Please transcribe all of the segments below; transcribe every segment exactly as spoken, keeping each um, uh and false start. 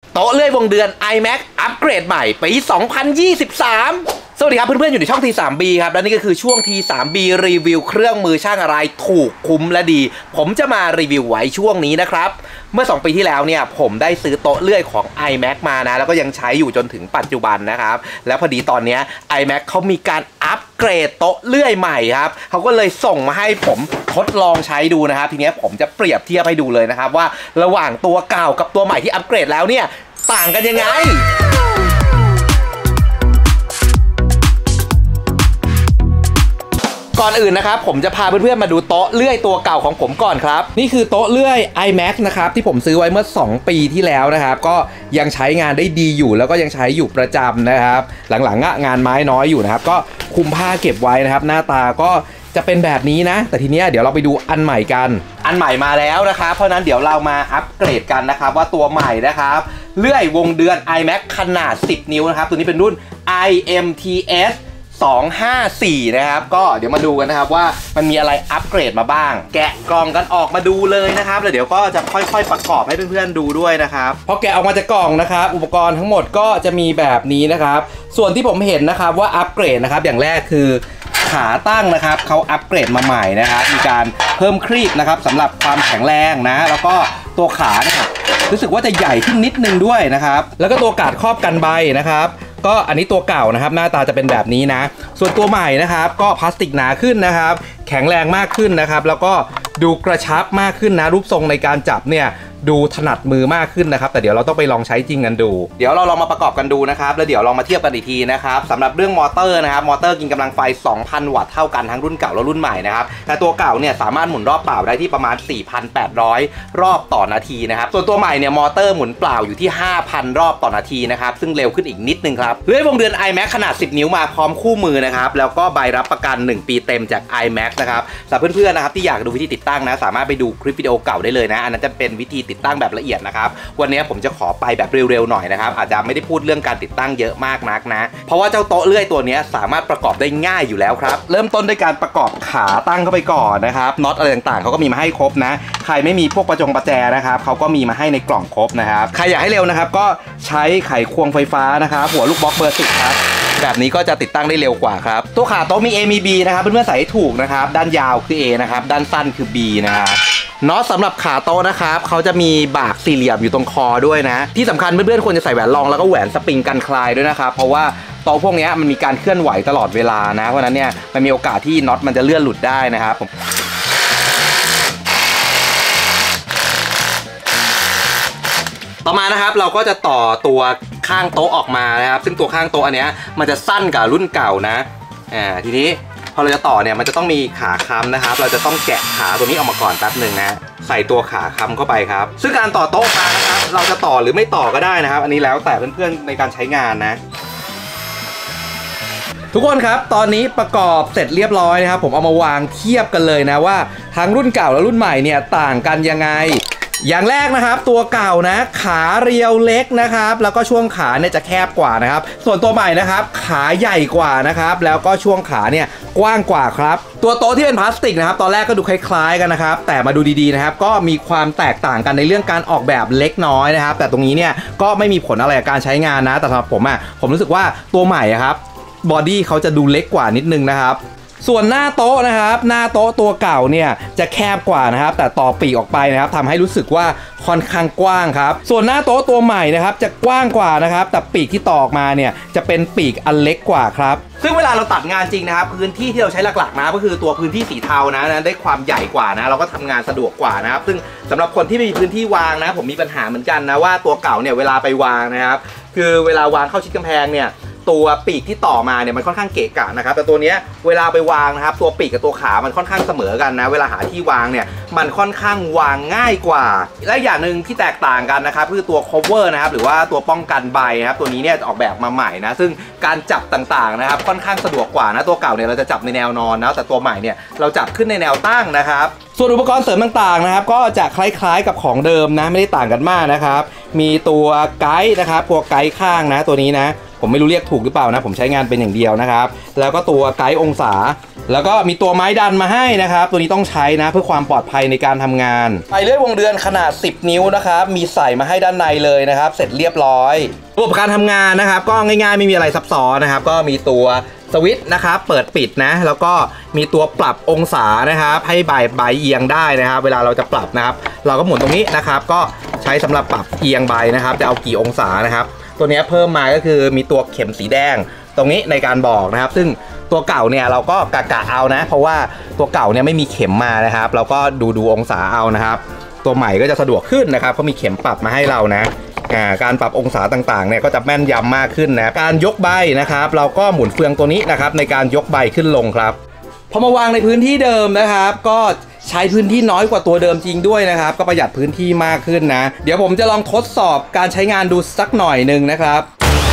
โต๊ะเลื่อยวงเดือน ไอแม็ก อัปเกรดใหม่ปี สองพันยี่สิบสาม สวัสดีครับเพื่อนๆอยู่ในช่อง ที ทรี บี ครับและนี่ก็คือช่วง ที ทรี บี รีวิวเครื่องมือช่างอะไรถูกคุ้มและดีผมจะมารีวิวไว้ช่วงนี้นะครับเมื่อสองปีที่แล้วเนี่ยผมได้ซื้อโต๊ะเลื่อยของ ไอแม็ก มานะแล้วก็ยังใช้อยู่จนถึงปัจจุบันนะครับแล้วพอดีตอนนี้ ไอแม็ก เขามีการอัปเกรดโต๊ะเลื่อยใหม่ครับเขาก็เลยส่งมาให้ผมทดลองใช้ดูนะครับทีนี้ผมจะเปรียบเทียบให้ดูเลยนะครับว่าระหว่างตัวเก่ากับตัวใหม่ที่อัปเกรดแล้วเนี่ยต่างกันยังไงก่อนอื่นนะครับผมจะพาเพื่อนๆมาดูโต๊ะเลื่อยตัวเก่าของผมก่อนครับนี่คือโต๊ะเลื่อย ไอแม็ก นะครับที่ผมซื้อไว้เมื่อสองปีที่แล้วนะครับก็ยังใช้งานได้ดีอยู่แล้วก็ยังใช้อยู่ประจำนะครับหลังๆงานไม้น้อยอยู่นะครับก็คุมผ้าเก็บไว้นะครับหน้าตาก็จะเป็นแบบนี้นะแต่ทีเนี้ยเดี๋ยวเราไปดูอันใหม่กันอันใหม่มาแล้วนะครับเพราะนั้นเดี๋ยวเรามาอัปเกรดกันนะครับว่าตัวใหม่นะครับเลื่อยวงเดือน ไอแม็ก ขนาดสิบนิ้วนะครับตัวนี้เป็นรุ่น ไอ เอ็ม ที เอสสองห้าสี่ นะครับก็เดี๋ยวมาดูกันนะครับว่ามันมีอะไรอัปเกรดมาบ้างแกะกล่องกันออกมาดูเลยนะครับแล้วเดี๋ยวก็จะค่อยๆประกอบให้เพื่อนๆดูด้วยนะครับพอแกะออกมาจากกล่องนะครับอุปกรณ์ทั้งหมดก็จะมีแบบนี้นะครับส่วนที่ผมเห็นนะครับว่าอัปเกรดนะครับอย่างแรกคือขาตั้งนะครับเขาอัปเกรดมาใหม่นะครับมีการเพิ่มครีบนะครับสำหรับความแข็งแรงนะแล้วก็ตัวขานะครับรู้สึกว่าจะใหญ่ขึ้นนิดนึงด้วยนะครับแล้วก็ตัวกาดครอบกันใบนะครับก็อันนี้ตัวเก่านะครับหน้าตาจะเป็นแบบนี้นะส่วนตัวใหม่นะครับก็พลาสติกหนาขึ้นนะครับแข็งแรงมากขึ้นนะครับแล้วก็ดูกระชับมากขึ้นนะรูปทรงในการจับเนี่ยดูถนัดมือมากขึ้นนะครับแต่เดี๋ยวเราต้องไปลองใช้จริงกันดูเดี๋ยวเราลองมาประกอบกันดูนะครับแล้วเดี๋ยวลองมาเทียบกันอีกทีนะครับสำหรับเรื่องมอเตอร์นะครับมอเตอร์กินกำลังไฟ สองพัน วัตต์เท่ากันทั้งรุ่นเก่าและรุ่นใหม่นะครับแต่ตัวเก่าเนี่ยสามารถหมุนรอบเปล่าได้ที่ประมาณ สี่พันแปดร้อย รอบต่อนาทีนะครับส่วนตัวใหม่เนี่ยมอเตอร์หมุนเปล่าอยู่ที่ ห้าพัน รอบต่อนาทีนะครับซึ่งเร็วขึ้นอีกนิดนึงครับเลื่อยวงเดือน ไอแม็ก ขนาดสิบนิ้วมาพร้อมคู่มือนะครับแล้วก็ใบรับประกันหนึ่งปีเต็มจาก ไอแม็ก นะครับสำหรับเพื่อนๆนะครับที่อยากดูวิธีติดตั้งนะสามารถไปดูคลิปวิดีโอเก่าได้เลยนะอันนั้นจะเป็นวิธีติดตั้งแบบละเอียดนะครับวันนี้ผมจะขอไปแบบเร็วๆหน่อยนะครับอาจจะไม่ได้พูดเรื่องการติดตั้งเยอะมากนักนะเพราะว่าเจ้าโต๊ะเลื่อยตัวนี้สามารถประกอบได้ง่ายอยู่แล้วครับเริ่มต้นด้วยการประกอบขาตั้งเข้าไปก่อนนะครับน็อตอะไรต่างๆเขาก็มีมาให้ครบนะใครไม่มีพวกประจงประแจนะครับเขาก็มีมาให้ในกล่องครบนะครับใครอยากให้เร็วนะครับก็ใช้ไขควงไฟฟ้านะครับหัวลูกบล็อกเบอร์สิบครับแบบนี้ก็จะติดตั้งได้เร็วกว่าครับตัวขาโต๊ะมี A มี B นะครับเพื่อนๆใส่ให้ถูกนะครับด้านยาวคือ A นะครับด้านสั้นคือ B นะครับน็อตสำหรับขาโต๊ะนะครับเขาจะมีบากสี่เหลี่ยมอยู่ตรงคอด้วยนะที่สำคัญเพื่อนๆควรจะใส่แหวนรองแล้วก็แหวนสปริงกันคลายด้วยนะครับเพราะว่าโต๊ะพวกนี้มันมีการเคลื่อนไหวตลอดเวลานะเพราะนั้นเนี่ยมันมีโอกาสที่น็อตมันจะเลื่อนหลุดได้นะครับต่อมานะครับเราก็จะต่อตัวข้างโต๊ะออกมานะครับซึ่งตัวข้างโต๊ะอันเนี้ยมันจะสั้นกว่ารุ่นเก่านะอ่าทีนี้พอเราจะต่อเนี่ยมันจะต้องมีขาค้ำนะครับเราจะต้องแกะขาตัวนี้ออกมาก่อนแป๊บหนึ่งนะใส่ตัวขาค้ำเข้าไปครับซึ่งการต่อโต๊ะมานะครับเราจะต่อหรือไม่ต่อก็ได้นะครับอันนี้แล้วแต่เพื่อนๆในการใช้งานนะทุกคนครับตอนนี้ประกอบเสร็จเรียบร้อยนะครับผมเอามาวางเทียบกันเลยนะว่าทั้งรุ่นเก่าและรุ่นใหม่เนี่ยต่างกันยังไงอย่างแรกนะครับตัวเก่านะขาเรียวเล็กนะครับแล้วก็ช่วงขาเนี่ยจะแคบกว่านะครับส่วนตัวใหม่นะครับขาใหญ่กว่านะครับแล้วก็ช่วงขาเนี่ยกว้างกว่าครับตัวโต๊ะที่เป็นพลาสติกนะครับตอนแรกก็ดูคล้ายๆกันนะครับแต่มาดูดีๆนะครับก็มีความแตกต่างกันในเรื่องการออกแบบเล็กน้อยนะครับแต่ตรงนี้เนี่ยก็ไม่มีผลอะไรกับการใช้งานนะแต่สำหรับผมอ่ะผมรู้สึกว่าตัวใหม่ครับบอดี้เขาจะดูเล็กกว่านิดนึงนะครับส่วนหน้าโต๊ะนะครับหน้าโต๊ะตัวเก่าเนี่ยจะแคบกว่านะครับแต่ต่อปีกออกไปนะครับทำให้รู้สึกว่าค่อนข้างกว้างครับส่วนหน้าโต๊ะตัวใหม่นะครับจะกว้างกว่านะครับแต่ปีกที่ต่อออกมาเนี่ยจะเป็นปีกอันเล็กกว่าครับซึ่งเวลาเราตัดงานจริงนะครับพื้นที่ที่เราใช้หลักๆนะก็คือตัวพื้นที่สีเทานะได้ความใหญ่กว่านะเราก็ทำงานสะดวกกว่านะครับซึ่งสำหรับคนที่ไม่มีพื้นที่วางนะผมมีปัญหาเหมือนกันนะว่าตัวเก่าเนี่ยเวลาไปวางนะครับคือเวลาวางเข้าชิดกำแพงเนี่ยตัวปีกที่ต่อมาเนี่ยมันค่อนข้างเกะกะนะครับแต่ตัวเนี้ยเวลาไปวางนะครับตัวปีกกับตัวขามันค่อนข้างเสมอกันนะเวลาหาที่วางเนี่ยมันค่อนข้างวางง่ายกว่าและอย่างหนึ่งที่แตกต่างกันนะครับคือตัว cover นะครับหรือว่าตัวป้องกันใบครับตัวนี้เนี่ยออกแบบมาใหม่นะซึ่งการจับต่างๆนะครับค่อนข้างสะดวกกว่านะตัวเก่าเนี่ยเราจะจับในแนวนอนนะแต่ตัวใหม่เนี่ยเราจับขึ้นในแนวตั้งนะครับส่วนอุปกรณ์เสริมต่างๆนะครับก็จะคล้ายๆกับของเดิมนะไม่ได้ต่างกันมากนะครับมีตัวไกด์นะครับตัวไกด์ข้างนะตัวนี้นะผมไม่รู้เรียกถูกหรือเปล่านะผมใช้งานเป็นอย่างเดียวนะครับแล้วก็ตัวไกด์องศาแล้วก็มีตัวไม้ดันมาให้นะครับตัวนี้ต้องใช้นะเพื่อความปลอดภัยในการทำงานไฟเลื่อยวงเดือนขนาดสิบนิ้วนะครับมีใส่มาให้ด้านในเลยนะครับเสร็จเรียบร้อยระบบการทำงานนะครับก็ง่ายๆไม่มีอะไรซับซ้อนนะครับก็มีตัวสวิตช์นะครับเปิดปิดนะแล้วก็มีตัวปรับองศานะครับให้บ่ายบ่ายเอียงได้นะครับเวลาเราจะปรับนะครับเราก็หมุนตรงนี้นะครับก็ใช้สำหรับปรับเอียงใบนะครับจะเอากี่องศานะครับตัวนี้เพิ่มมาก็คือมีตัวเข็มสีแดงตรงนี้ในการบอกนะครับซึ่งตัวเก่าเนี่ยเราก็กะกะเอานะเพราะว่าตัวเก่าเนี่ยไม่มีเข็มมานะครับเราก็ดูดูองศาเอานะครับตัวใหม่ก็จะสะดวกขึ้นนะครับเขามีเข็มปรับมาให้เรานะการปรับองศาต่างๆเนี่ยก็จะแม่นยำมากขึ้นนะการยกใบนะครับเราก็หมุนเฟืองตัวนี้นะครับในการยกใบขึ้นลงครับพอมาวางในพื้นที่เดิมนะครับก็ใช้พื้นที่น้อยกว่าตัวเดิมจริงด้วยนะครับก็ประหยัดพื้นที่มากขึ้นนะเดี๋ยวผมจะลองทดสอบการใช้งานดูสักหน่อยหนึ่งนะครับ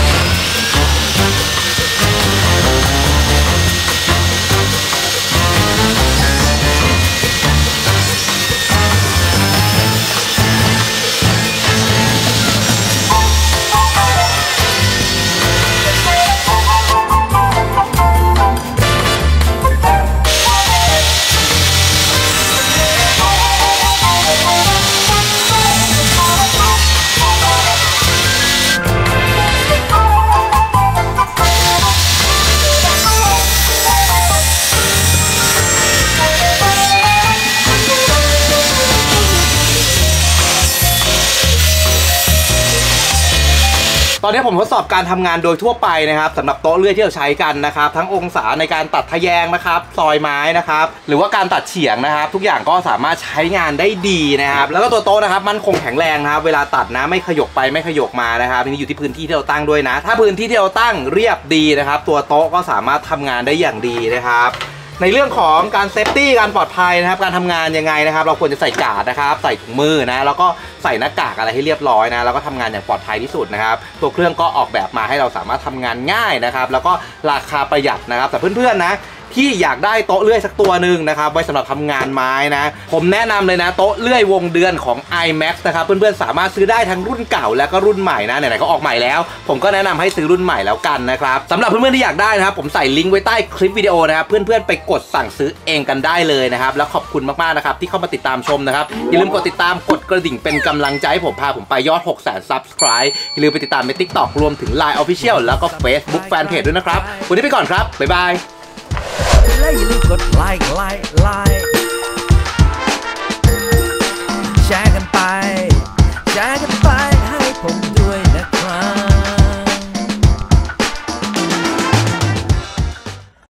ตอนนี้ผมทดสอบการทำงานโดยทั่วไปนะครับสำหรับโต๊ะเลื่อยที่เราใช้กันนะครับทั้งองศาในการตัดทะแยงนะครับซอยไม้นะครับหรือว่าการตัดเฉียงนะครับทุกอย่างก็สามารถใช้งานได้ดีนะครับแล้วก็ตัวโต๊ะนะครับมันคงแข็งแรงนะครับเวลาตัดนะไม่ขยกไปไม่ขยกมานะครับนี่อยู่ที่พื้นที่ที่เราตั้งด้วยนะถ้าพื้นที่ที่เราตั้งเรียบดีนะครับตัวโต๊ะก็สามารถทำงานได้อย่างดีนะครับในเรื่องของการเซฟตี้การปลอดภัยนะครับการทำงานยังไงนะครับเราควรจะใส่การ์ดนะครับใส่ถุงมือนะแล้วก็ใส่หน้ากากอะไรให้เรียบร้อยนะแล้วก็ทำงานอย่างปลอดภัยที่สุดนะครับตัวเครื่องก็ออกแบบมาให้เราสามารถทำงานง่ายนะครับแล้วก็ราคาประหยัดนะครับแต่เพื่อนๆนะที่อยากได้โต๊ะเลื่อยสักตัวหนึ่งนะครับไว้สำหรับทำงานไม้นะผมแนะนำเลยนะโต๊ะเลื่อยวงเดือนของ ไอแม็กซ์ นะครับเพื่อนๆสามารถซื้อได้ทั้งรุ่นเก่าและก็รุ่นใหม่นะไหนๆก็ออกใหม่แล้วผมก็แนะนำให้ซื้อรุ่นใหม่แล้วกันนะครับสำหรับเพื่อนๆที่อยากได้นะครับผมใส่ลิงก์ไว้ใต้คลิปวิดีโอนะครับเพื่อนๆไปกดสั่งซื้อเองกันได้เลยนะครับแล้วขอบคุณมากๆนะครับที่เข้ามาติดตามชมนะครับอย่าลืมกดติดตามกดกระดิ่งเป็นกำลังใจให้ผมพาผมไปยอด หกแสน ซับสไครบ์ อย่าลืมไปติดตามใน ติ๊กต็อก รวมถึง ไลน์ Official แล้วก็ Facebook Fanpage ด้วยนะครับวันนี้ไปก่อนครับบ๊ายบายและอย่าลืมกดไลค์ไลค์ไลค์